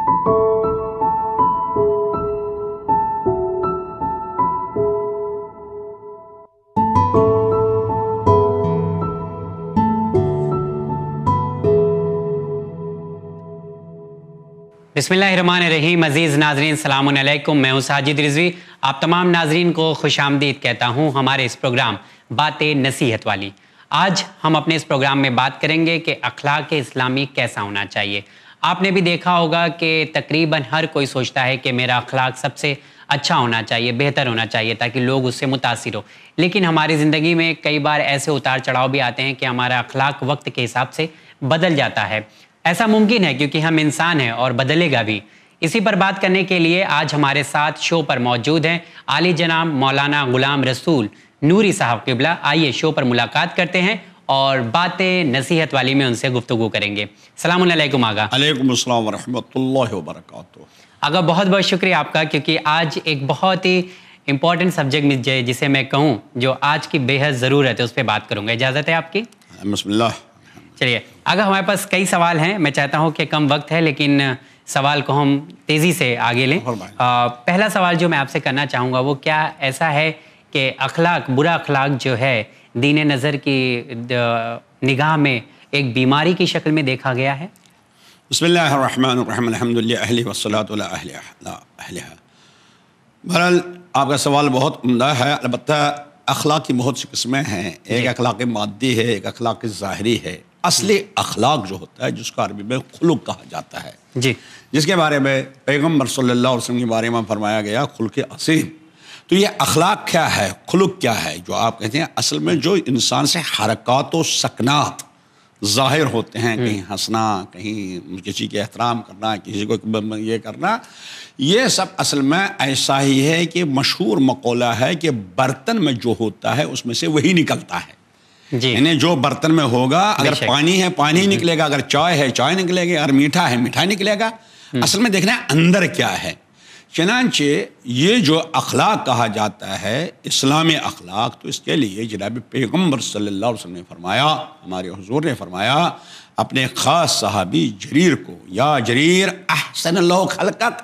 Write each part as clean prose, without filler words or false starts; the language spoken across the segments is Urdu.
बिस्मिल्लाहिर्रहमानिर्रहीम। अज़ीज़ नाज़रीन सलाम अलैकुम, मैं हूँ साजिद रिज़वी। आप तमाम नाज़रीन को खुश आमदीद कहता हूँ हमारे इस प्रोग्राम बातें नसीहत वाली। आज हम अपने इस प्रोग्राम में बात करेंगे कि अखलाक इस्लामी कैसा होना चाहिए। आपने भी देखा होगा कि तकरीबन हर कोई सोचता है कि मेरा अखलाक सबसे अच्छा होना चाहिए, बेहतर होना चाहिए ताकि लोग उससे मुतासिर हो। लेकिन हमारी ज़िंदगी में कई बार ऐसे उतार चढ़ाव भी आते हैं कि हमारा अखलाक वक्त के हिसाब से बदल जाता है। ऐसा मुमकिन है क्योंकि हम इंसान हैं और बदलेगा भी। इसी पर बात करने के लिए आज हमारे साथ शो पर मौजूद हैं आली जनाब मौलाना गुलाम रसूल नूरी साहब क़िबला। आइए शो पर मुलाकात करते हैं और बातें नसीहत वाली में उनसे गुफ्तगू करेंगे। सलाम अलैकुम आगा। अलैकुम अस्सलाम व रहमतुल्लाहि व बरकातुहू। आगा बहुत बहुत शुक्रिया आपका, क्योंकि आज एक बहुत ही इंपॉर्टेंट सब्जेक्ट जिसे मैं कहूँ जो आज की बेहद ज़रूरत है उस पर बात करूँगा। इजाज़त है आपकी? बिस्मिल्लाह। चलिए आगा, हमारे पास कई सवाल हैं। मैं चाहता हूं कि कम वक्त है लेकिन सवाल को हम तेज़ी से आगे लें। पहला सवाल जो मैं आपसे करना चाहूँगा वो क्या ऐसा है कि अखलाक, बुरा अखलाक जो है दीन नज़र की निगाह में एक बीमारी की शक्ल में देखा गया है? बिस्मिल्लाहिर्रहमानिर्रहीम, अल्हम्दुलिल्लाह अहली वस्सलातु अला अहलिहा। बहरहाल आपका सवाल बहुत उम्दा है। अलबत्ता अखलाक की बहुत सी किस्में हैं। एक अखलाक मादी है, एक अखलाक ज़ाहिरी है। असली अखलाक जो होता है जिसको अरबी में खुलुक कहा जाता है जी, जिसके बारे में पैगम्बर सल्लल्लाहु अलैहि वसल्लम के बारे में फरमाया गया खुल्क़ असीम। तो ये अखलाक क्या है, खुलुक क्या है, जो आप कहते हैं असल में जो इंसान से हरकत व सकनात ज़ाहिर होते हैं, कहीं हंसना, कहीं किसी के एहतराम करना, किसी को ये करना, ये सब असल में ऐसा ही है कि मशहूर मक़ौला है कि बर्तन में जो होता है उसमें से वही निकलता है। यानी जो बर्तन में होगा, अगर पानी है पानी निकलेगा, अगर चाय है चाय निकलेगी, अगर मीठा है मीठा निकलेगा। असल में देखना है अंदर क्या है। चनांचे ये जो अखलाक कहा जाता है इस्लामी अखलाक, तो इसके लिए जनाब पैगम्बर सल्लल्लाहु अलैहि वसल्लम ने फरमाया, हमारे हुजूर ने फरमाया अपने ख़ास सहाबी जरीर को, या जरीर अहसनल्लाहु खल्क़क,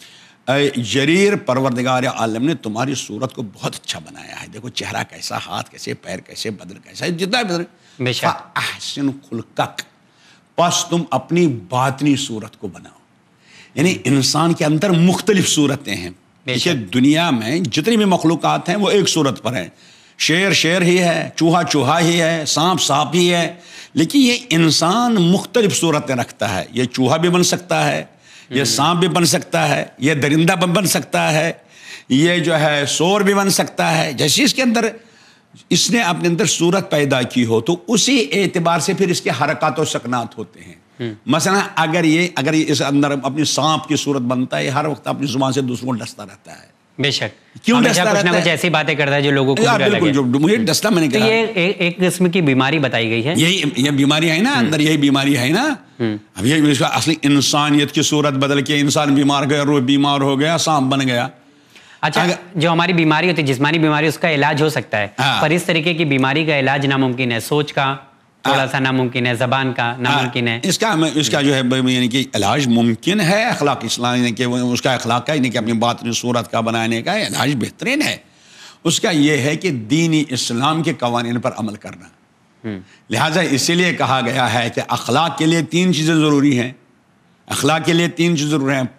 जरीर परवरदिगार आलम ने तुम्हारी सूरत को बहुत अच्छा बनाया है। देखो चेहरा कैसा, हाथ कैसे, पैर कैसे, बदन कैसा, जितना बदन अहसन खुल्क़क, बस तुम अपनी बातनी सूरत को बनाओ। यानी इंसान के अंदर मुख्तलिफ सूरतें हैं। देखिए दुनिया में जितनी भी मखलूक़ात हैं वो एक सूरत पर हैं। शेर शेर ही है, चूहा चूहा ही है, सांप सांप ही है, लेकिन ये इंसान मुख्तलिफ सूरतें रखता है। ये चूहा भी बन सकता है, ये सांप भी बन सकता है, ये दरिंदा बन सकता है, ये जो है शोर भी बन सकता है। जैसे इसके अंदर इसने अपने अंदर सूरत पैदा की हो तो उसी एतबार से फिर इसके हरकत और सकनात होते हैं। मसलन अगर ये इस अंदर अपनी सांप की सूरत बनता है, हर वक्त अपनी जुबान से दूसरों को डसता रहता है। बेशक, क्यों डसता रहता है? कुछ ऐसी बातें करता है जो लोगों को बुरा लगे। जो मुझे डसता, मैंने कहा ये एक किस्म की बीमारी बताई गई है। ये बीमारी है ना, अंदर यही बीमारी है ना। अब ये इसका असली इंसानियत की सूरत बदल के इंसान बीमार गया, रोज बीमार हो गया, सांप बन गया। अच्छा, जो हमारी बीमारी होती है, जिस्मानी बीमारी, उसका इलाज हो सकता है, पर इस तरीके की बीमारी का इलाज नामुमकिन है। सोच का थोड़ा सा नामुमकिन है, ज़बान का नामुमकिन है। इसका जो है यानी कि इलाज मुमकिन है। अखलाक इस्लाम के उसका अखलाक का, यानी कि अपनी बात सूरत का बनाने का इलाज बेहतरीन है। उसका ये है कि दीनी इस्लाम के कवानीन पर अमल करना। लिहाजा इसीलिए कहा गया है कि अखलाक के लिए 3 चीज़ें ज़रूरी हैं। अखलाक के लिए 3 चीज़ें ज़रूरी हैं।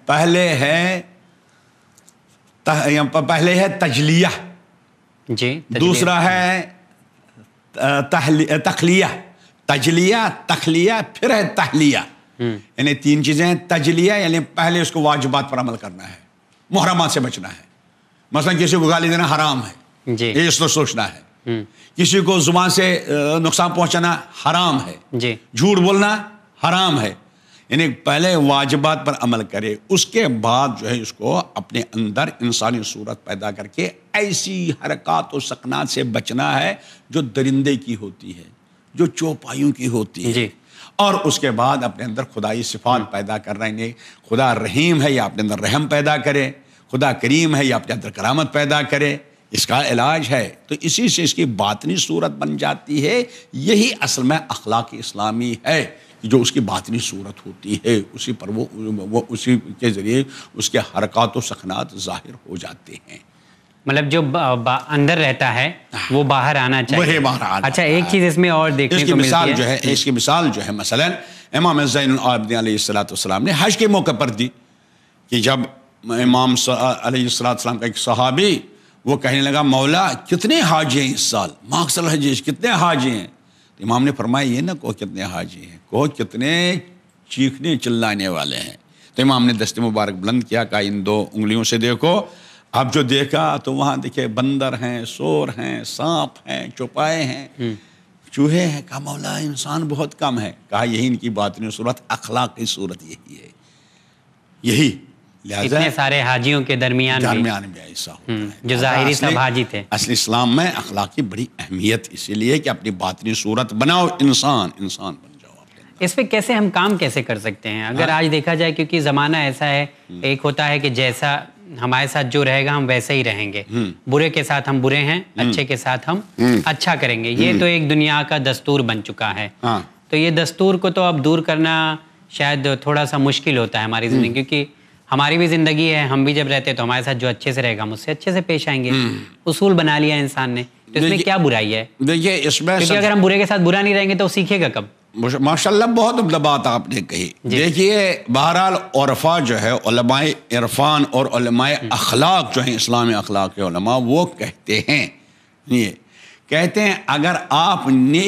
पहले है तजलिया जी, दूसरा है तखलिया, तजलिया, तखलिया, फिर है तहलिया। यानी 3 चीज़ें हैं। तजलिया यानी पहले उसको वाजिबात पर अमल करना है, मुहर्रमात से बचना है। मसलन किसी को गाली देना हराम है जी, ये इसको सोचना है। किसी को जुबान से नुकसान पहुंचाना हराम है जी, झूठ बोलना हराम है। यानी पहले वाजिबात पर अमल करे, उसके बाद जो है इसको अपने अंदर इंसानी सूरत पैदा करके ऐसी हरकत और सकनात से बचना है जो दरिंदे की होती है, जो चौपाइयों की होती है। और उसके बाद अपने अंदर खुदाई सिफात पैदा करना है। खुदा रहीम है या अपने अंदर रहम पैदा करे, खुदा करीम है या अपने अंदर करामत पैदा करे। इसका इलाज है। तो इसी से इसकी बातनी सूरत बन जाती है। यही असल में अखलाक इस्लामी है کہ جو اس کی باطنی صورت ہوتی ہے اسی پر وہ اسی کے ذریعے اس کے حرکات و سکنات ظاہر ہو جاتے ہیں. مطلب جو اندر رہتا ہے وہ باہر آنا چاہیے. اچھا ایک چیز اس میں اور دیکھنے کو ملتی ہے. اس کی مثال جو ہے مثلا امام زین العابدین علیہ السلام نے حج کے موقع پر دی کہ جب امام علیہ السلام کا ایک صحابی وہ کہنے لگا مولا کتنے حاجی ہیں اس سال ماکسل حجیج کتنے حاجی ہیں. امام نے فرمایا یہ نہ کہو کتنے حاجی ہیں کہو کتنے چیخنے چلانے والے ہیں. تو امام نے دست مبارک بلند کیا کہا ان 2 انگلیوں سے دیکھو. اب جو دیکھا تو وہاں دیکھے بندر ہیں سور ہیں سانپ ہیں چوپائے ہیں چوہے ہیں. کہا مولا انسان بہت کم ہے. کہا یہی ان کی باطنی صورت اخلاقی صورت یہی ہے. یہی لہذا اتنے سارے حاجیوں کے درمیان بھی ایسا ہوتا ہے جو ظاہری سب حاجی تھے. اصل اسلام میں اخلاق کی بڑی اہمیت اسی لیے کہ اپنی باطنی صورت بناؤ انسان بن جاؤ. اس پہ کیسے ہم کام کیسے کر سکتے ہیں اگر آج دیکھا جائے کیونکہ زمانہ ایسا ہے ایک ہوتا ہے کہ جیسا ہمارے ساتھ جو رہے گا ہم ویسے ہی رہیں گے. برے کے ساتھ ہم برے ہیں اچھے کے ساتھ ہم اچھا کریں گے. یہ تو ایک دنیا کا دستور بن چکا ہے. تو یہ دستور کو تو اب دور کرنا شاید تھوڑا سا مشکل ہوتا ہے ہماری زندگی کیونکہ ہماری بھی زندگی ہے. ہم بھی جب رہتے ہیں تو ہمارے ساتھ جو اچھے سے رہے گا ہم اس سے اچھے سے پیش آئیں گے. اصول بنا لیا انسان نے تو اس میں کیا برائی ہے؟ دیکھیے اس میں کیونکہ اگر ہم برے کے ساتھ برا نہیں رہیں گے تو سیکھے گا کب؟ ماشاءاللہ بہت عمدہ بات آپ نے کہی. دیکھیے بہرحال عرفا جو ہے علماء عرفان اور علماء اخلاق جو ہیں اسلامی اخلاق کے علماء وہ کہتے ہیں اگر آپ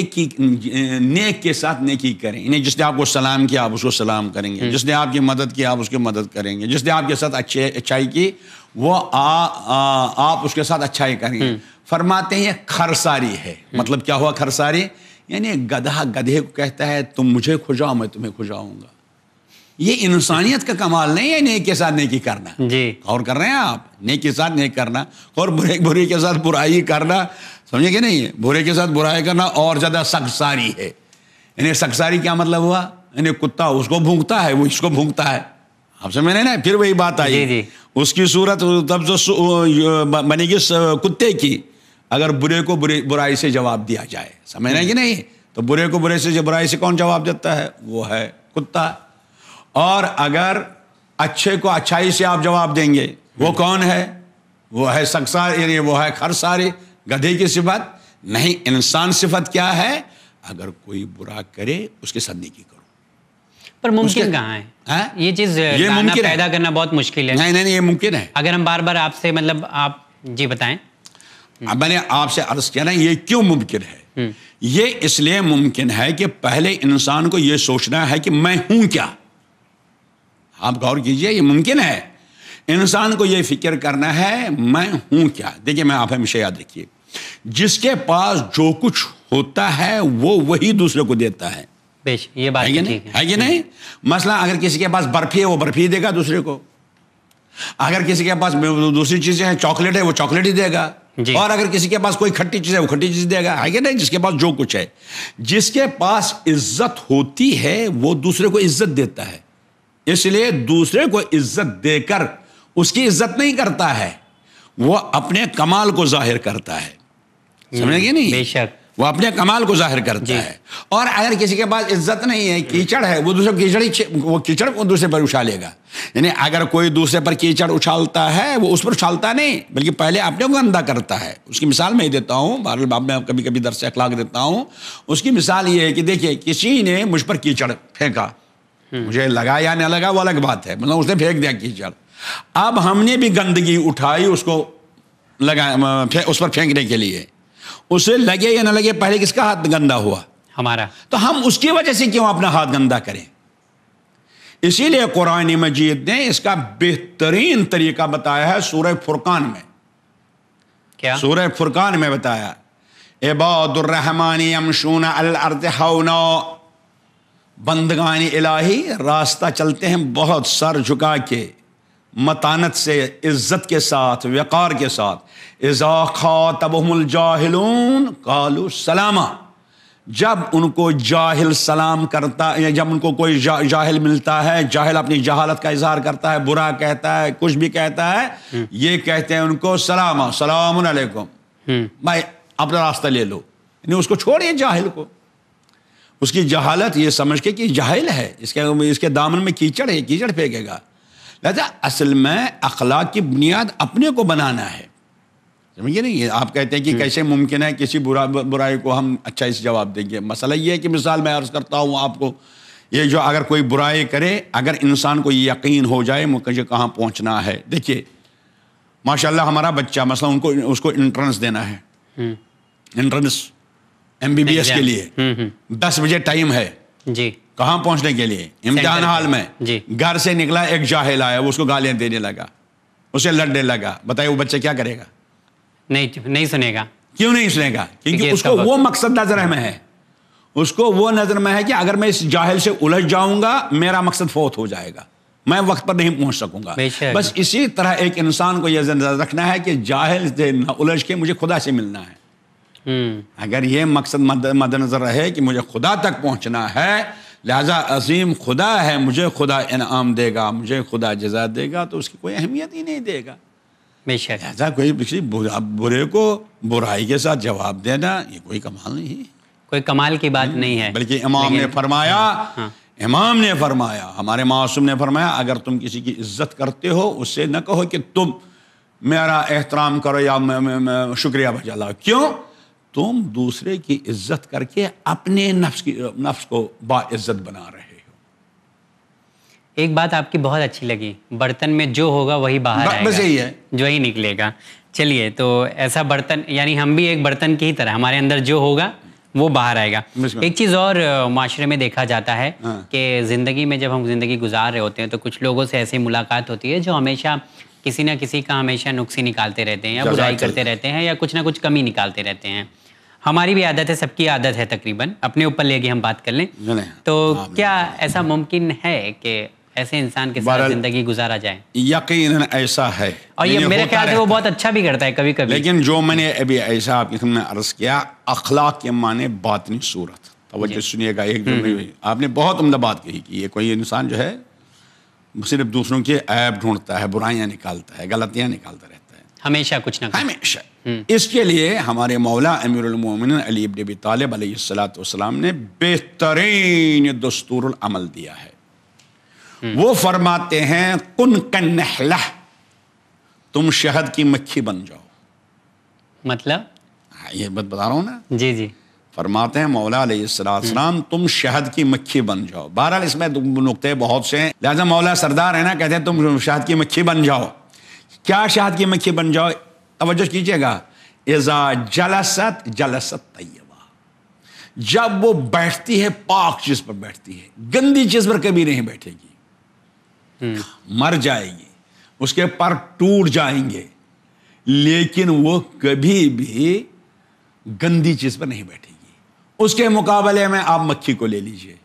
نیک کے ساتھ نیکی کریں یعنی جس نے آپ کو سلام کیا آپ اس کو سلام کریں گے. جس نے آپ کی مدد کی آپ اس کی مدد کریں گے. جس نے آپ کے ساتھ اچھائی کی وہ آپ اس کے ساتھ اچھائی کریں گے. فرماتے ہیں یہ خرساری ہے. مطلب کیا ہوا خرساری؟ یعنی گدھا گدھے کو کہتا ہے تم مجھے کھجاؤ میں تمہیں کھجاؤں گا. یہ انسانیت کا کمال نہیں ہے نیک کے ساتھ نیکی کرنا. غور کر رہے ہیں آپ؟ نیک کے ساتھ نیک کرنا اور برے کے ساتھ برائی کرنا سمجھے کہ نہیں ہے. برے کے ساتھ برائی کرنا اور زیادہ سخساری ہے. یعنی سخساری کیا مطلب ہوا؟ یعنی کتا اس کو بھونکتا ہے وہ اس کو بھونکتا ہے. آپ سمجھ رہے نا؟ پھر وہی بات آئی اس کی صورت تب جو بنے گی کتے کی اگر برے کو برائی سے جواب دیا جائے. سمجھ رہے ہیں کہ نہیں؟ تو برے کو برے سے برائی سے کون جواب دیتا ہے؟ وہ ہے کتا. اور اگر اچھے کو اچھائی سے آپ جواب دیں گے وہ کون ہے؟ وہ ہے سخسار یعنی وہ ہے خرساری. گدھے کی صفت نہیں. انسان صفت کیا ہے؟ اگر کوئی برا کرے اس کے ساتھ نیکی کرو. پر ممکن کہاں ہے یہ چیز پیدا کرنا بہت مشکل ہے. نہیں یہ ممکن ہے. اگر ہم بار بار آپ سے مطلب آپ جی بتائیں. میں نے آپ سے عرض کیا نا یہ کیوں ممکن ہے؟ یہ اس لیے ممکن ہے کہ پہلے انسان کو یہ سوچنا ہے کہ میں ہوں کیا. آپ غور کیجئے یہ ممکن ہے. انسان کو یہ فکر کرنا ہے میں ہوں کیا. دیکھیے میں آپ ہمیشہ یاد رکھیے جس کے پاس جو کچھ ہوتا ہے وہ وہی دوسرے کو دیتا ہے. یہ بات ہے کہ نہیں؟ مثلا اگر کسی کے پاس برفی ہے وہ برفی دے گا دوسرے کو. اگر کسی کے پاس دوسری چیزیں ہیں چاکلیٹ ہے وہ چاکلیٹ ہی دے گا. اور اگر کسی کے پاس کوئی کھٹی چیز ہے وہ کھٹی چیز دے گا. ہے کہ نہیں؟ جس کے پاس جو کچھ ہے. جس کے پاس عزت ہوتی ہے وہ دوسرے کو عزت دیتا ہے. اس لیے دوسرے کو عزت دے کر اس کی عزت نہیں کرتا ہے وہ اپنے کمال کو ظاہر کرتا ہے. سمجھے گے نہیں؟ بے شک وہ اپنے کمال کو ظاہر کرتا ہے. اور اگر کسی کے پاس عزت نہیں ہے کیچڑ ہے وہ دوسرے کیچڑ کو دوسرے پر اچھالے گا. یعنی اگر کوئی دوسرے پر کیچڑ اچھالتا ہے وہ اس پر اچھالتا نہیں بلکہ پہلے اپنے کو گندا کرتا ہے. اس کی مثال میں دیتا ہوں. بہرحال باب میں کبھی کبھی درس اخلاق دیتا ہوں. اس کی مثال یہ ہے کہ دیکھیے کسی نے مجھ پر کیچڑ پھینکا مجھے لگا یا نہ لگا وہ الگ بات ہے. مطلب اس نے پھینک دیا کیچڑ. اب ہم نے بھی گندگی اٹھائی اس کو اس پر پھینکنے کے لیے. اسے لگے یا نہ لگے پہلے کس کا ہاتھ گندا ہوا؟ ہمارا. تو ہم اس کی وجہ سے کیوں اپنا ہاتھ گندا کریں؟ اسی لیے قرآن مجید نے اس کا بہترین طریقہ بتایا ہے سورہ فرقان میں. کیا؟ سورہ فرقان میں بتایا عباد الرحمن یمشون علی الارض ہونا. بندگان الہی راستہ چلتے ہیں بہت سر جھکا کے متانت سے عزت کے ساتھ وقار کے ساتھ. اذا خاطبهم الجاہلون قالوا سلاما. جب ان کو جاہل سلام کرتا یا جب ان کو کوئی جاہل ملتا ہے جاہل اپنی جہالت کا اظہار کرتا ہے برا کہتا ہے کچھ بھی کہتا ہے یہ کہتے ہیں ان کو سلاما سلام علیکم بھائی اپنا راستہ لے لو. یعنی اس کو چھوڑیے جاہل کو. اس کی جہالت یہ سمجھ کے کہ جاہل ہے، اس کے دامن میں کیچڑ ہے، کیچڑ پھینکے گا. لہذا اصل میں اخلاق کی بنیاد اپنے کو بنانا ہے. سمجھیے نہیں، آپ کہتے ہیں کہ کیسے ممکن ہے کسی برائی کو ہم اچھا اس جواب دیں گے. مسئلہ یہ ہے کہ مثال میں عرض کرتا ہوں آپ کو، یہ جو اگر کوئی برائی کرے، اگر انسان کو یقین ہو جائے مجھے کہاں پہنچنا ہے. دیکھیے ماشاء اللہ ہمارا بچہ مثلا اس کو انٹرنس دینا ہے، انٹرنس MBBS کے لیے 10 بجے ٹائم ہے جی، کہاں پہنچنے کے لیے؟ امتحان حال میں. جی. گھر سے نکلا ایک جاہل آیا، وہ اس کو گالیاں دینے لگا، اسے لڑنے لگا. بتائیے وہ بچہ کیا کرے گا؟ نہیں سنے گا. کیوں نہیں سنے گا؟ کیونکہ اس کو وہ مقصد نظر میں ہے، اس کو وہ نظر میں ہے کہ اگر میں اس جاہل سے الجھ جاؤں گا میرا مقصد فوت ہو جائے گا، میں وقت پر نہیں پہنچ سکوں گا. بس اسی طرح ایک انسان کو یہ نظر رکھنا ہے کہ جاہل سے نہ الجھ کے مجھے خدا سے ملنا ہے. اگر یہ مقصد مد نظر رہے کہ مجھے خدا تک پہنچنا ہے، لہذا عظیم خدا ہے، مجھے خدا انعام دے گا، مجھے خدا جزا دے گا، تو اس کی کوئی اہمیت ہی نہیں دے گا. لہذا کوئی کسی برے کو برائی کے ساتھ جواب دینا یہ کوئی کمال نہیں ہے، کوئی کمال کی بات نہیں ہے. بلکہ امام نے فرمایا، ہمارے معصوم نے فرمایا، اگر تم کسی کی عزت کرتے ہو اس سے نہ کہو کہ تم میرا احترام کرو یا شکریہ بجا لاؤ. کیوں؟ تم دوسرے کی عزت کر کے اپنے نفس کو باعزت بنا رہے ہو. ایک بات آپ کی بہت اچھی لگی، برتن میں جو ہوگا وہی باہر آئے گا، بس یہی ہے جو ہی نکلے گا. چلیے، تو ایسا برتن، یعنی ہم بھی ایک برتن کی ہی طرح، ہمارے اندر جو ہوگا وہ باہر آئے گا. ایک چیز اور معاشرے میں دیکھا جاتا ہے کہ زندگی میں جب ہم زندگی گزار رہے ہوتے ہیں تو کچھ لوگوں سے ایسی ملاقات ہوتی ہے جو ہمیشہ کسی نہ کسی کا ہمیشہ نقص نکالتے رہتے ہیں یا برائی کرتے رہتے ہیں یا کچھ نہ کچھ کمی نکالتے رہتے ہیں. ہماری بھی عادت ہے، سب کی عادت ہے تقریباً. اپنے اوپر لے کے ہم بات کر لیں تو کیا ایسا ممکن ہے کہ ایسے انسان کے ساتھ زندگی گزارا جائے؟ یقیناً ایسا ہے، اور یہ میرے خیال سے وہ بہت اچھا بھی کرتا ہے کبھی کبھی. لیکن جو میں نے ابھی ایسا آپ کے سامنے عرض کیا، اخلاق کے معنی باطنی صورت. توجہ سنیے گا، ایک جو آپ نے بہت عمدہ بات کہی کہ یہ کوئی انسان جو ہے صرف دوسروں کے عیب ڈھونڈتا ہے، برائیاں نکالتا ہے، غلطیاں نکالتا رہتا ہے ہمیشہ کچھ نہ کچھ. ہمیشہ. اس کے لیے ہمارے مولا امیر المومنین علی بن ابی طالب علیہ السلام نے بہترین دستور العمل دیا ہے. وہ فرماتے ہیں کن کالنحلہ، تم شہد کی مکھی بن جاؤ. مطلب یہ بات بتا رہا ہوں نا. جی. فرماتے ہیں مولا علیہ السلام تم شہد کی مکھی بن جاؤ. بہرحال اس میں نقطے بہت سے ہیں، لہذا مولا سردار ہے نا، کہتے ہیں تم شہد کی مکھی بن جاؤ. کیا شہد کی مکھی بن جاؤ؟ توجہ کیجئے گا. اذا جلست طیبہ، جب وہ بیٹھتی ہے پاک چیز پر بیٹھتی ہے، گندی چیز پر کبھی نہیں بیٹھے گی. مر جائے گی، اس کے پر ٹوٹ جائیں گے، لیکن وہ کبھی بھی گندی چیز پر نہیں بیٹھے گی. اس کے مقابلے میں آپ مکھی کو لے لیجئے.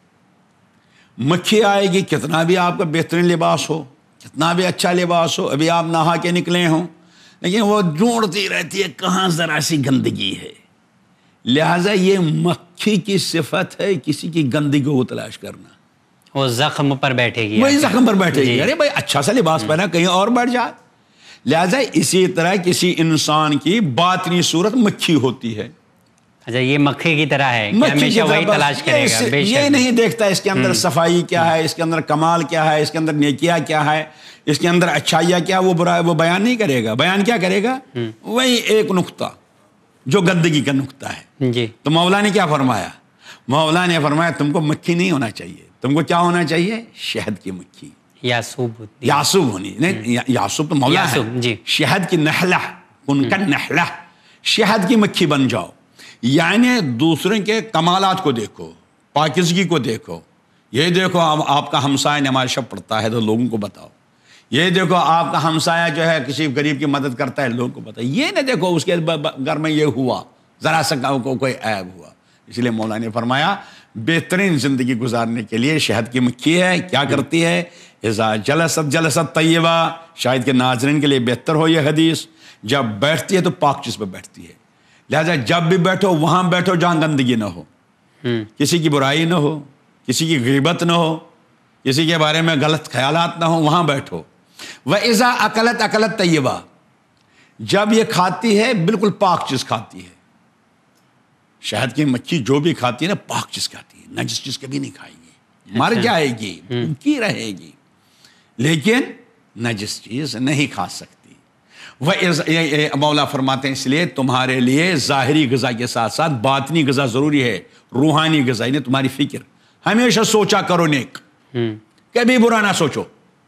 مکھی آئے گی، کتنا بھی آپ کا بہترین لباس ہو، کتنا بھی اچھا لباس ہو، ابھی آپ نہا کے نکلے ہوں، لیکن وہ ڈھونڈتی رہتی ہے کہاں ذرا سی گندگی ہے. لہذا یہ مکھی کی صفت ہے کسی کی گندگی کو تلاش کرنا. وہ زخم پر بیٹھے گی، وہی زخم پر بیٹھے گی. ارے بھائی اچھا سا لباس پہنا، کہیں اور بیٹھ جائے. لہذا اسی طرح کسی انسان کی باطنی صورت مکھی ہوتی ہے. اچھا، یہ مکھی کی طرح ہے کہ ہمیشہ وہی تلاش کرے گا. یہ نہیں دیکھتا اس کے اندر صفائی کیا ہے، اس کے اندر کمال کیا ہے، اس کے اندر نیکیاں کیا ہے، اس کے اندر اچھائیاں کیا، وہ برا وہ بیان نہیں کرے گا. بیان کیا کرے گا؟ وہی ایک نقطہ جو گندگی کا نقطہ ہے. جی. تو مولا نے کیا فرمایا؟ مولا نے فرمایا تم کو مکھی نہیں ہونا چاہیے، تم کو کیا ہونا چاہیے؟ شہد کی مکھی. یاسوب ہونی نہیں، یاسوب تو مولا ہے. جی. شہد کی نحلہ، ان کا نحلہ، شہد کی مکھی بن جاؤ. یعنی دوسرے کے کمالات کو دیکھو، پاکیزگی کو دیکھو. یہ دیکھو آپ کا ہمسایہ نماز شب پڑھتا ہے تو لوگوں کو بتاؤ. یہ دیکھو آپ کا ہمسایہ جو ہے کسی غریب کی مدد کرتا ہے، لوگوں کو بتاؤ. یہ نہ دیکھو اس کے گھر میں یہ ہوا، ذرا سا کوئی عیب ہوا. اس لیے مولا نے فرمایا بہترین زندگی گزارنے کے لیے شہد کی مکھی ہے. کیا کرتی ہے؟ اذا جلست طیبہ. شاید کہ ناظرین کے لیے بہتر ہو یہ حدیث. جب بیٹھتی ہے تو پاک چیز پہ بیٹھتی ہے. لہذا جب بھی بیٹھو وہاں بیٹھو جہاں گندگی نہ ہو، کسی کی برائی نہ ہو، کسی کی غیبت نہ ہو، کسی کے بارے میں غلط خیالات نہ ہو، وہاں بیٹھو. وَإِذَا أَكَلَتْ طَيِّبًا، جب یہ کھاتی ہے بالکل پاک چیز کھاتی ہے. شہد کی مکھی جو بھی کھاتی ہے نا پاک چیز کھاتی ہے، نجس چیز کبھی نہیں کھائے گی، مر جائے گی، بھوکی رہے گی، لیکن نجس چیز نہیں کھا سکتی۔ مولا فرماتے ہیں اس لیے تمہارے لیے ظاہری غذا کے ساتھ ساتھ باطنی غذا ضروری ہے، روحانی غذا، یعنی تمہاری فکر ہمیشہ سوچا کرو نیک، کبھی برا نہ سوچو،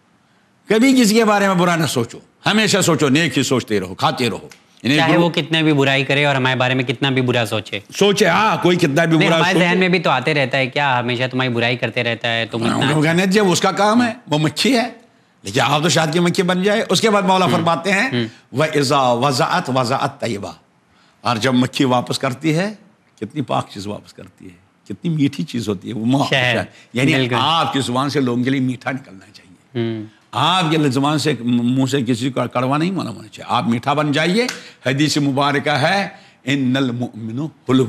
کبھی کسی کے بارے میں برا نہ سوچو، ہمیشہ سوچو نیک ہی سوچتے رہو، کھاتے رہو، چاہے وہ کتنے بھی برائی کرے اور ہمارے بارے میں کتنا بھی برا سوچے، ہاں کوئی کتنا بھی برا ہمارے ذہن میں بھی تو آتے رہتا ہے کیا ہمیشہ تمہاری برائی کرتے رہتا ہے، تم اتنا جب اس کا کام ہے، وہ مکھی ہے، لیکن آپ تو شہد کی مکھی بن جائے۔ اس کے بعد مولا فرماتے ہیں وَإِذَا وَضَعَتْ وَضَعَتْ طَيِّبًا، اور جب مکھی واپس کرتی ہے کتنی پاک چیز واپس کرتی ہے، کتنی میٹھی چیز ہوتی ہے وہ شہد، یعنی آپ کی زبان سے لوگوں کے لیے میٹھا نکلنا چاہیے، آپ کے زبان سے منہ سے کسی کو کڑوا نہیں ہونا چاہیے، آپ میٹھا بن جائیے۔ حدیث مبارکہ ہے ان المؤمن حلو،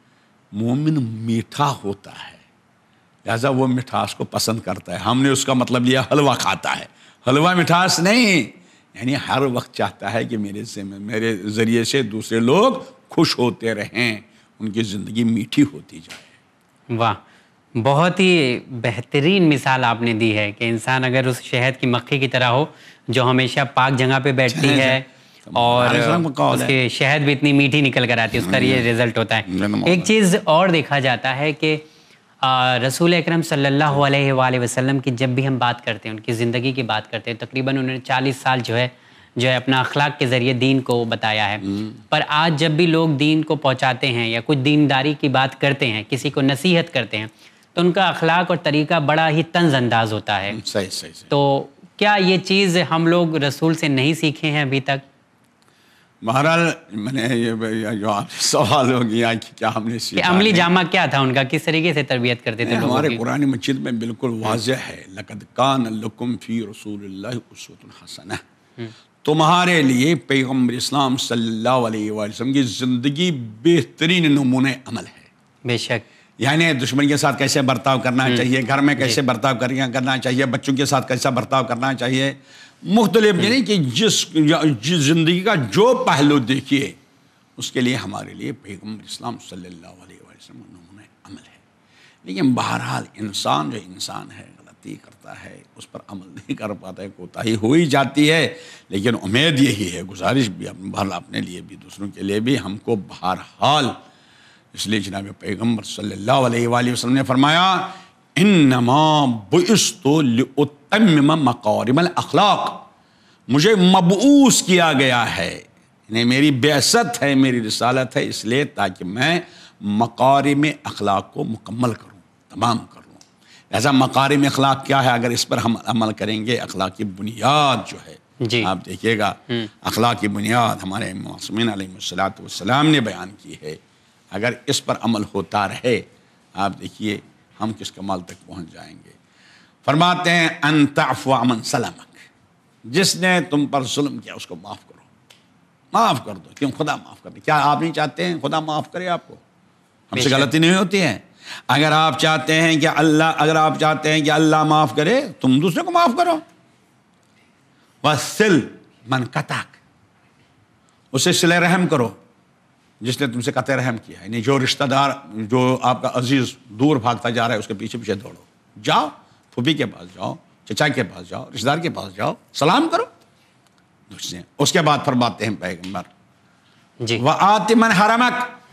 مومن میٹھا ہوتا ہے، لہذا وہ مٹھاس کو پسند کرتا ہے۔ ہم نے اس کا مطلب لیا حلوہ کھاتا ہے، حلوہ مٹھاس نہیں، یعنی ہر وقت چاہتا ہے کہ میرے ذریعے سے دوسرے لوگ خوش ہوتے رہیں، ان کی زندگی میٹھی ہوتی جائے۔ واہ، بہت ہی بہترین مثال آپ نے دی ہے کہ انسان اگر اس شہد کی مکھی کی طرح ہو جو ہمیشہ پاک جگہ پہ بیٹھتی ہے اور اس کے شہد بھی اتنی میٹھی نکل کر آتی ہے، اس کا یہ رزلٹ ہوتا ہے۔ ایک چیز اور دیکھا جاتا ہے کہ رسول اکرم صلی اللہ علیہ وآلہ وسلم کی جب بھی ہم بات کرتے ہیں، ان کی زندگی کی بات کرتے ہیں، تقریباً انہوں نے 40 سال جو ہے اپنا اخلاق کے ذریعے دین کو بتایا ہے، پر آج جب بھی لوگ دین کو پہنچاتے ہیں یا کچھ دینداری کی بات کرتے ہیں، کسی کو نصیحت کرتے ہیں، تو ان کا اخلاق اور طریقہ بڑا ہی طنز انداز ہوتا ہے۔ صحیح۔ تو کیا یہ چیز ہم لوگ رسول سے نہیں سیکھے ہیں ابھی تک؟ بہرحال میں نے جو آپ سے سوال ہو گیا کہ کیا ہم نے کہ سیکھا، عملی جامہ کیا تھا ان کا، کس طریقے سے تربیت کرتے تھے لوگوں ہمارے کی؟ قرآن مجید میں بالکل واضح ہے لقد کان لکم فی رسول اللہ اسوۃ حسنہ، تمہارے لیے پیغمبر اسلام صلی اللہ علیہ وآلہ وسلم کی زندگی بہترین نمونہ عمل ہے۔ بے شک، یعنی دشمن کے ساتھ کیسے برتاؤ کرنا چاہیے، گھر میں کیسے برتاؤ کرنا چاہیے، بچوں کے ساتھ کیسا برتاؤ کرنا چاہیے، مختلف، یعنی کہ جس زندگی کا جو پہلو دیکھیے اس کے لیے ہمارے لیے پیغمبر اسلام صلی اللہ علیہ وسلم نمونہ عمل ہے۔ لیکن بہرحال انسان جو انسان ہے غلطی کرتا ہے، اس پر عمل نہیں کر پاتا ہے، کوتاہی ہو ہی جاتی ہے، لیکن امید یہی ہے، گزارش بھی بہرحال اپنے لیے بھی دوسروں کے لیے بھی، ہم کو بہرحال اس لیے جناب پیغمبر صلی اللہ علیہ وآلہ وسلم نے فرمایا انما بعثت لاتمم مکارم الاخلاق، مجھے مبعوث کیا گیا ہے، یعنی میری بعثت ہے، میری رسالت ہے اس لیے تاکہ میں مکارم اخلاق کو مکمل کروں، تمام کر لوں۔ لہذا مکارم اخلاق کیا ہے؟ اگر اس پر ہم عمل کریں گے، اخلاق کی بنیاد جو ہے آپ دیکھیے گا، اخلاق کی بنیاد ہمارے معصومین علیہ السلام نے بیان کی ہے، اگر اس پر عمل ہوتا رہے آپ دیکھیے ہم کس کمال تک پہنچ جائیں گے۔ فرماتے ہیں ان تعفو عمن سلمک، جس نے تم پر ظلم کیا اس کو معاف کرو، معاف کر دو، کیوں؟ خدا معاف کر دے۔ کیا آپ نہیں چاہتے ہیں خدا معاف کرے آپ کو؟ ہم سے غلطی نہیں ہوتی ہے؟ اگر آپ چاہتے ہیں کہ اللہ معاف کرے، تم دوسرے کو معاف کرو۔ وَصِلْ مَنْ قَطَعَكَ، اسے صلہ رحم کرو جس نے تم سے قطع رحم کیا ہے، یعنی جو رشتہ دار، جو آپ کا عزیز دور بھاگتا جا رہا ہے اس کے پیچھے پیچھے دوڑو، جاؤ پھوپھی کے پاس جاؤ، چچا کے پاس جاؤ، رشتہ دار کے پاس جاؤ، سلام کرو۔ اس کے بعد فرماتے ہیں پیغمبر وَآتِ مَنْ حَرَمَكَ،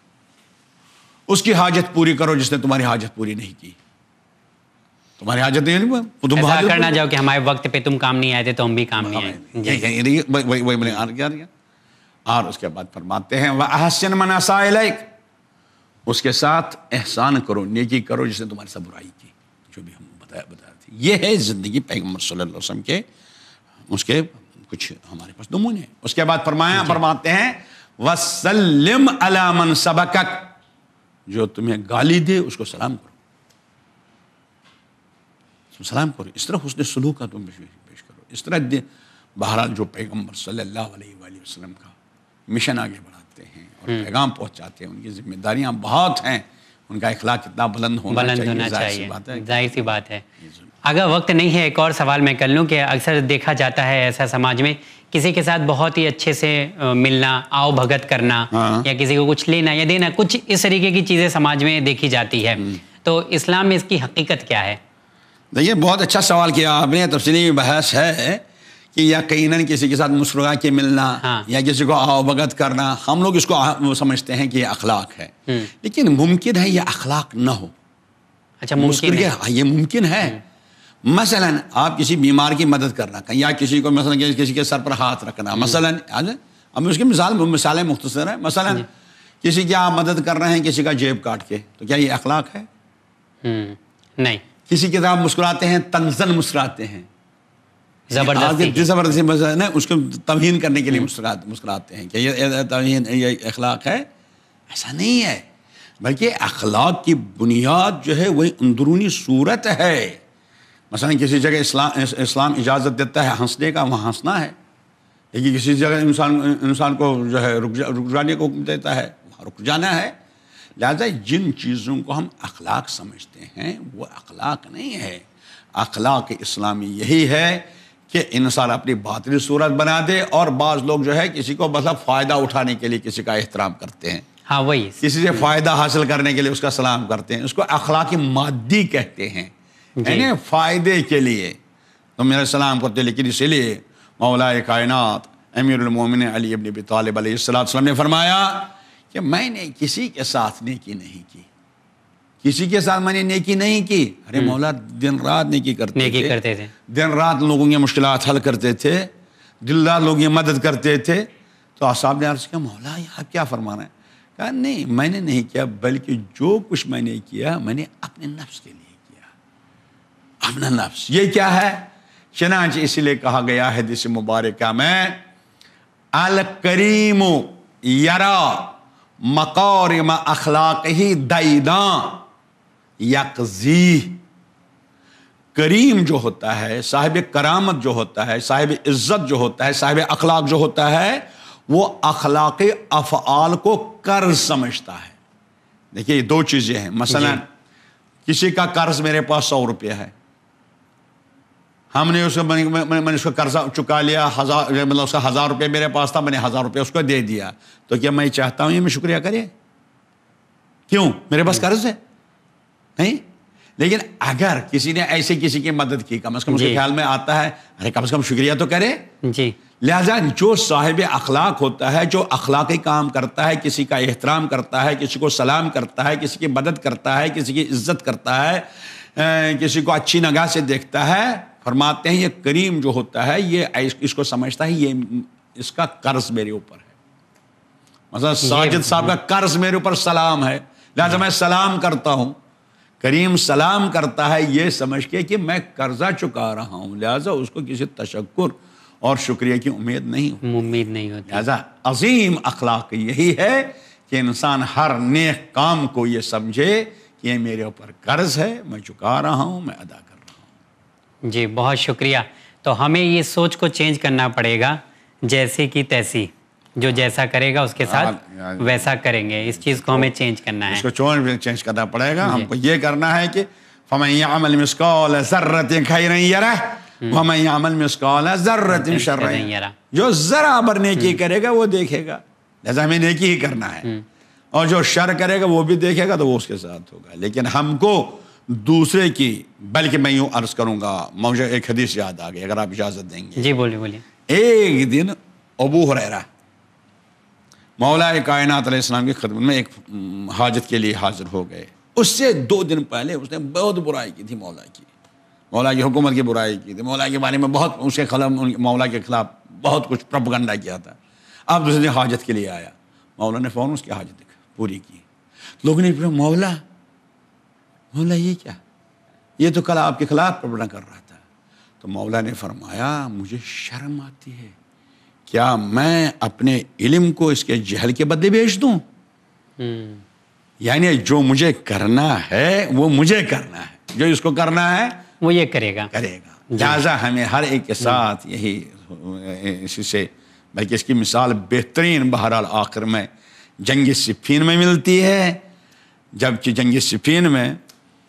اس کی حاجت پوری کرو جس نے تمہاری حاجت پوری نہیں کی۔ تمہاری حاجت نہیں، ایسا کرنا جاؤ کہ ہمارے وقت پہ تم کام نہیں آئے تھے تو ہم بھی کام نہیں آئے۔ وہی میں نے آ گیا۔ اور اس کے بعد فرماتے ہیں وَأَحْسِنْ مَنْ أَسَاءَ إِلَيْكَ، اس کے ساتھ احسان کرو، نیکی کرو جس نے تمہاری سب برائی کی، جو بھی ہم بتایا تھا۔ یہ ہے زندگی پیغمبر صلی اللہ علیہ وسلم کے، اس کے کچھ ہمارے پاس نمونے ہیں۔ اس کے بعد فرماتے ہیں وَسَلِّمْ عَلَى مَنْ سَبَقَكَ، جو تمہیں گالی دے اس کو سلام کرو، سلام کرو، اس طرح حسن سلوک کا تم پیش کرو، اس طرح بہرحال جو پیغمبر صلی اللہ علیہ وآلہ وسلم کا مشن آگے بڑھاتے ہیں اور پیغام پہنچاتے ہیں، ان کی ذمہ داریاں بہت ہیں، ان کا اخلاق کتنا بلند ہونا چاہیے، ظاہر سی بات ہے۔ اگر وقت نہیں ہے ایک اور سوال میں کر لوں کہ اکثر دیکھا جاتا ہے ایسا سماج میں کسی کے ساتھ بہت ہی اچھے سے ملنا، آؤ بھگت کرنا یا کسی کو کچھ لینا یا دینا، کچھ اس طریقے کی چیزیں سماج میں دیکھی جاتی ہے. تو اسلام میں اس کی حقیقت کیا ہے؟ دیکھیے بہت اچھا سوال کیا آپ نے. تفصیلی بحث ہے کہ یقیناً کسی کے ساتھ مسکرا کے ملنا یا کسی کو آؤ بھگت کرنا، ہم لوگ اس کو سمجھتے ہیں کہ یہ اخلاق ہے. لیکن ممکن ہے یہ اخلاق نہ ہو. اچھا ممکن ہے؟ یہ ممکن ہے. مثلاً آپ کسی بیمار کی مدد کرنا یا کسی کو مثلاً کسی کے سر پر ہاتھ رکھنا، مثلاً اب اس کی مثالیں مختصر ہیں. مثلاً کسی کی آپ مدد کر رہے ہیں کسی کا جیب کاٹ کے، تو کیا یہ اخلاق ہے؟ نہیں. کسی کی طرح مسکراتے ہیں، تنزن مسکراتے ہیں، زبردستی اس کو توہین کرنے کے لیے مسکراتے ہیں، کہ یہ توہین، یہ اخلاق ہے؟ ایسا نہیں ہے. بلکہ اخلاق کی بنیاد جو ہے وہی اندرونی صورت ہے. مثلا کسی جگہ اسلام اجازت دیتا ہے ہنسنے کا، وہاں ہنسنا ہے. لیکن کسی جگہ انسان کو جو ہے رک جانے کو حکم دیتا ہے، وہاں رک جانا ہے. لہذا جن چیزوں کو ہم اخلاق سمجھتے ہیں وہ اخلاق نہیں ہے. اخلاق اسلامی یہی ہے کہ انسان اپنی باطنی صورت بنا دے، اور بعض لوگ جو ہے کسی کو مطلب فائدہ اٹھانے کے لیے کسی کا احترام کرتے ہیں. وہی کسی سے فائدہ حاصل کرنے کے لیے اس کا سلام کرتے ہیں. اس کو اخلاق مادی کہتے ہیں، یعنی فائدے کے لیے تو میرا سلام کرتے. لیکن اسی لیے مولا کائنات امیر المومنین علی ابن ابی طالب علیہ السلام نے فرمایا کہ میں نے کسی کے ساتھ نیکی نہیں کی. کسی کے ساتھ میں نے نیکی نہیں کی. ارے مولا دن رات نیکی کرتے تھے، دن رات لوگوں کی مشکلات حل کرتے تھے، دل رات لوگوں کی مدد کرتے تھے. تو اصحاب نے عرض کیا مولا آپ کیا فرما رہے ہیں؟ کہا نہیں میں نے نہیں کیا، بلکہ جو کچھ میں نے کیا میں نے اپنے نفس کے لیے کیا. اپنا نفس یہ کیا ہے؟ چنانچہ اسی لیے کہا گیا ہے حدیث مبارکہ میں الکریم یرا مقارم اخلاقہ دیداں یقضی. کریم جو ہوتا ہے، صاحب کرامت جو ہوتا ہے، صاحب عزت جو ہوتا ہے، صاحب اخلاق جو ہوتا ہے، وہ اخلاق افعال کو قرض سمجھتا ہے. دیکھیے یہ دو چیزیں ہیں. مثلا کسی کا قرض میرے پاس 100 روپیہ ہے، ہم نے اس کو میں نے اس کو قرضہ چکا لیا، مطلب اس کا 1000 روپیہ میرے پاس تھا، میں نے 1000 روپیہ اس کو دے دیا. تو کیا میں چاہتا ہوں یہ میں شکریہ کرے؟ کیوں؟ میرے پاس قرض ہے نہیں. لیکن اگر کسی نے ایسے کسی کی مدد کی، کم از کم اس کے خیال میں آتا ہے ارے کم از کم شکریہ تو کرے. لہذا جو صاحب اخلاق ہوتا ہے، جو اخلاقی کام کرتا ہے، کسی کا احترام کرتا ہے، کسی کو سلام کرتا ہے، کسی کی مدد کرتا ہے، کسی کی عزت کرتا ہے، کسی کو اچھی نگاہ سے دیکھتا ہے، فرماتے ہیں یہ کریم جو ہوتا ہے یہ اس کو سمجھتا ہے یہ اس کا قرض میرے اوپر ہے. مثلا ساجد صاحب کا قرض میرے اوپر سلام ہے، لہذا میں سلام کرتا ہوں. کریم سلام کرتا ہے یہ سمجھ کے کہ میں قرضہ چکا رہا ہوں، لہذا اس کو کسی تشکر اور شکریہ کی امید نہیں ہوتی. لہذا عظیم اخلاق یہی ہے کہ انسان ہر نیک کام کو یہ سمجھے کہ یہ میرے اوپر قرض ہے، میں چکا رہا ہوں، میں ادا کر رہا ہوں. جی بہت شکریہ. تو ہمیں یہ سوچ کو چینج کرنا پڑے گا، جیسے کی تیسی، جو جیسا کرے گا اس کے ساتھ ویسا کریں گے. اس چیز کو ہمیں چینج کرنا ہے، اس کو چینج کرنا پڑے گا. ہم کو یہ کرنا ہے کہ فَمَن يَعْمَلْ مِثْقَالَ ذَرَّةٍ خَيْرًا يَرَهُ وَمَن يَعْمَلْ مِثْقَالَ ذَرَّةٍ شَرًّا يَرَهُ. جو ذرا بھر نیکی کرے گا وہ دیکھے گا، لہذا ہمیں نیکی ہی کرنا ہے. اور جو شر کرے گا وہ بھی دیکھے گا تو وہ اس کے ساتھ ہوگا. لیکن ہم کو دوسرے کی، بلکہ میں یوں عرض کروں گا، مجھے ایک حدیث یاد آ گئی اگر آپ اجازت دیں گے. جی بولیے. ایک دن ابو ہریرہ مولا کائنات علیہ السلام کی خدمت میں ایک حاجت کے لیے حاضر ہو گئے. اس سے 2 دن پہلے اس نے بہت برائی کی تھی، مولا کی حکومت کی برائی کی تھی، مولا کے بارے میں بہت اس کے خلاف، مولا کے خلاف بہت کچھ پروپیگنڈا کیا تھا. اب دوسرے دن حاجت کے لیے آیا، مولا نے فوراً اس کی حاجت پوری کی. لوگوں نے پوچھا مولا یہ کیا؟ یہ تو کل آپ کے خلاف پروپیگنڈا کر رہا تھا. تو مولا نے فرمایا مجھے شرم آتی ہے، کیا میں اپنے علم کو اس کے جہل کے بدلے بیچ دوں؟ یعنی جو مجھے کرنا ہے وہ مجھے کرنا ہے، جو اس کو کرنا ہے وہ یہ کرے گا. لہٰذا ہمیں ہر ایک کے ساتھ یہی اسی سے، بلکہ اس کی مثال بہترین بہرحال آخر میں جنگ صفین میں ملتی ہے. جبکہ جنگ صفین میں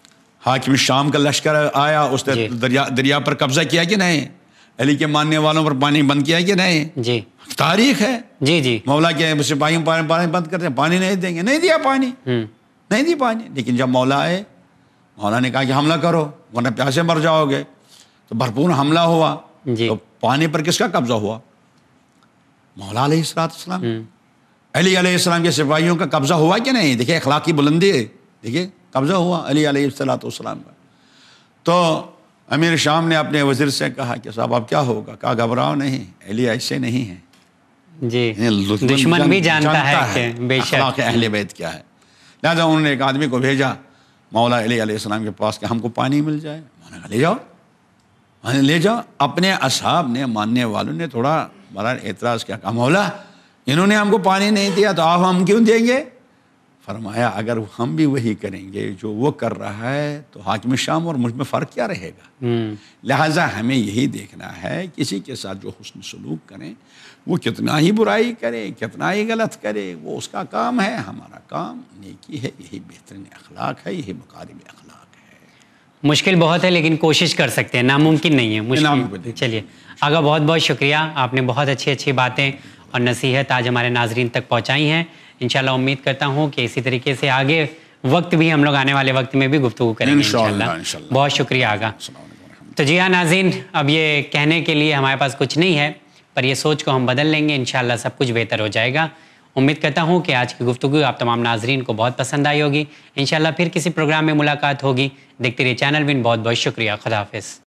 حاکم شام کا لشکر آیا, اس نے دریا پر قبضہ کیا کہ نہیں, علی کے ماننے والوں پر پانی بند کیا کہ نہیں, جی تاریخ ہے. جی جی مولا کے سپاہیوں پانی بند کرتے ہیں, پانی نہیں دیں گے, نہیں دیا پانی, نہیں دی پانی. لیکن جب مولا آئے, مولا نے کہا کہ حملہ کرو ورنہ پیاسے مر جاؤ گے, تو بھرپور حملہ ہوا. تو پانی پر کس کا قبضہ ہوا؟ مولا علیہ السلام, علی علیہ السلام کے سپاہیوں کا قبضہ ہوا کہ نہیں؟ دیکھیں اخلاقی بلندی ہے, دیکھیں قبضہ ہوا علی علیہ السلام کا. تو امیر شام نے اپنے وزیر سے کہا کہ صاحب اب کیا ہوگا؟ کہا گھبراؤ نہیں, علی ایسے نہیں ہیں. جی دشمن بھی جانتا ہے کہ بے شک اخلاق اہل بیت کیا ہے. لہٰذا انہوں نے ایک آدمی کو بھیجا مولا علی علیہ السلام کے پاس کہ ہم کو پانی مل جائے. مولا نے کہا لے جاؤ, لے جاؤ. اپنے اصحاب نے, ماننے والوں نے تھوڑا بڑا اعتراض کیا, کہا مولا انہوں نے ہم کو پانی نہیں دیا تو آپ ہم کیوں دیں گے؟ فرمایا اگر ہم بھی وہی کریں گے جو وہ کر رہا ہے تو حاکم شام اور مجھ میں فرق کیا رہے گا؟ لہٰذا ہمیں یہی دیکھنا ہے کسی کے ساتھ جو حسن سلوک کریں, وہ کتنا ہی برائی کرے, کتنا ہی غلط کرے, وہ اس کا کام ہے, ہمارا کام نیکی ہے. یہی بہترین اخلاق ہے, یہی مکارم اخلاق ہے. مشکل بہت ہے لیکن کوشش کر سکتے ہیں, ناممکن نہیں ہے, مشکل. چلیے آگا, بہت بہت شکریہ, آپ نے بہت اچھی باتیں اور نصیحت آج ہمارے ناظرین تک پہنچائی ہیں. انشاءاللہ امید کرتا ہوں کہ اسی طریقے سے آگے وقت بھی ہم لوگ آنے والے وقت میں بھی گفتگو کریں گے انشاءاللہ. بہت شکریہ آگا. تو جی ہاں ناظرین, اب یہ کہنے کے لیے ہمارے پاس کچھ نہیں ہے, پر یہ سوچ کو ہم بدل لیں گے, انشاءاللہ سب کچھ بہتر ہو جائے گا. امید کرتا ہوں کہ آج کی گفتگو آپ تمام ناظرین کو بہت پسند آئی ہوگی. انشاءاللہ پھر کسی پروگرام میں ملاقات ہوگی. دیکھتے رہیے چینل ون. بہت بہت شکریہ. خدا حافظ.